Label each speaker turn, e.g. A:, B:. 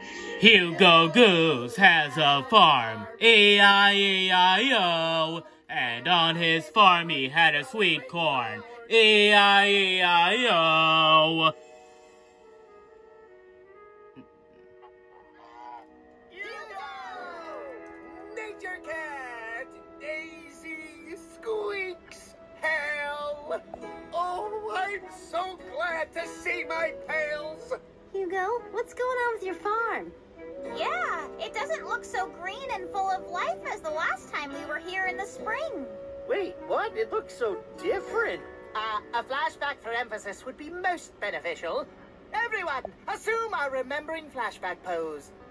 A: Hugo Goose has a farm, E-I-E-I-O. And on his farm he had a sweet corn, E-I-E-I-O.
B: Nature Cat! Daisy squeaks hell! Oh, I'm so glad to see my pals!
C: Hugo, what's going on with your farm?
D: Yeah, it doesn't look so green and full of life as the last time we were here in the spring.
E: Wait, what? It looks so different. A flashback for emphasis would be most beneficial. Everyone, assume our remembering flashback pose.